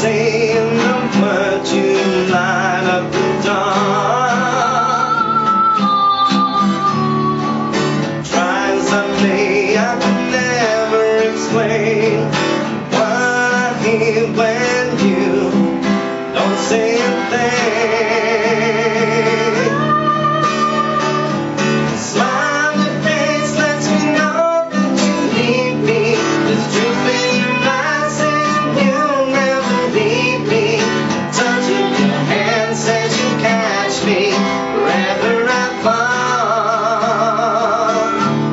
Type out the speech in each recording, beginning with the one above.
saying the words, you light up the dark. Trying someday I can never explain what I hear when you don't say a thing. Smile your face lets me know that you need me. There's truth in your eyes saying you'll never leave me. Touch of your hand says you'll catch me wherever I fall.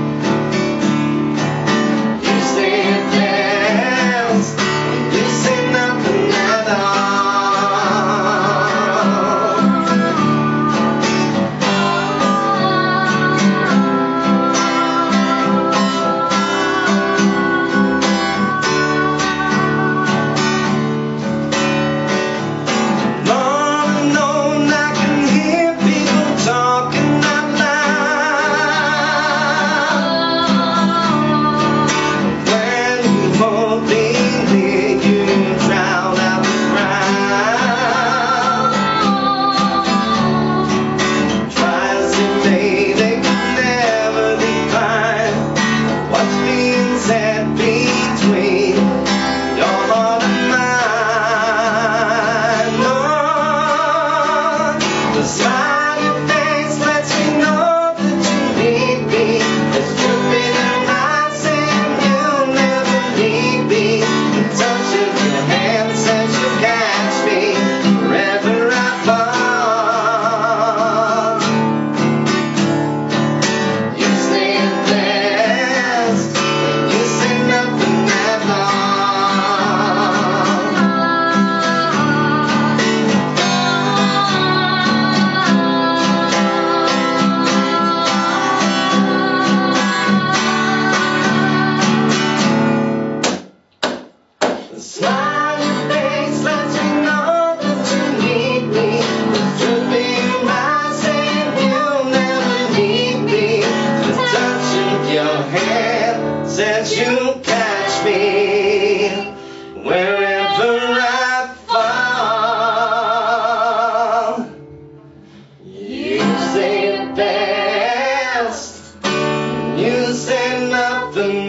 You say it best when you say nothing at all. All alone I can hear people talking out loud. When you hold me near, you drown out the crowd. Try as they may, they can never define what's being said between your heart and mine. No, the smile on your face lets me know that you need me. There's truth in your eyes saying you'll never leave me. The touch of your hand says you'll catch me wherever I fall. You say it best when you say nothing at The smile on your face lets me know that you need me. The truth in your eyes saying you'll never leave me. The touch of your hand says you'll catch me wherever I fall. You say it best, you say nothing